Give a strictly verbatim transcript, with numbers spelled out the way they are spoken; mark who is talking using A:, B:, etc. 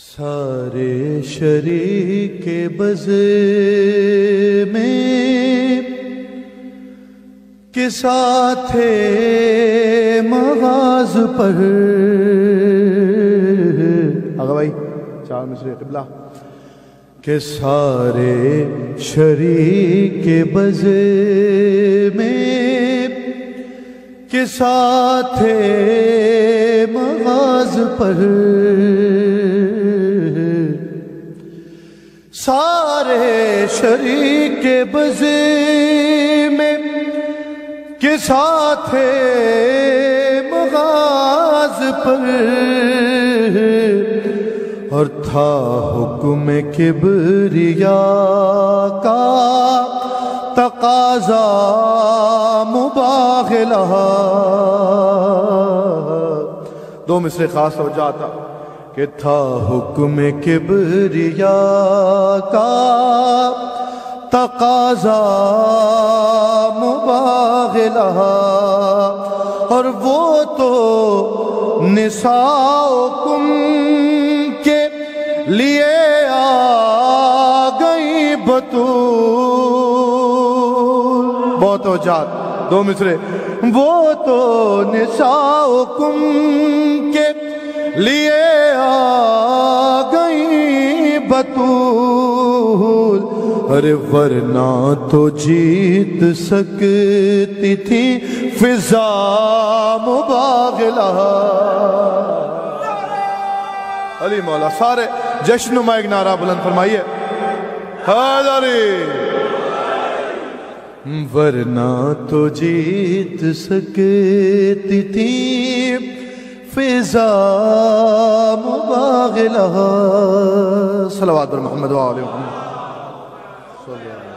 A: سارے شریک بز میں کے ساتھ مغاز پر آگا بھائی چار مصرے قبلہ کہ سارے شریک بز میں کے ساتھ مغاز پر سارے شریک بز میں کے ساتھ مغاز پر اور تھا حکم کبریا کا تقاضا مباغلہ. دو مصرے خاص ہو جاتا کہ تھا حکم کبریا کا تقاضا مباغلہ اور وہ تو نساؤکم کے لیے آ گئی بطول. بہت ہو جات دو مصرے. وہ تو نساؤکم کے لیے آ گئی بطول ارے ورنہ تو جیت سکتی تھی فضا مباغلہ. علی مولا سارے جشن میں ایک نعرہ بلند فرمائیے حیدری. ورنہ تو جیت سکتی تھی فضا مباغلہ. صلوات بر محمد و آلہ محمد.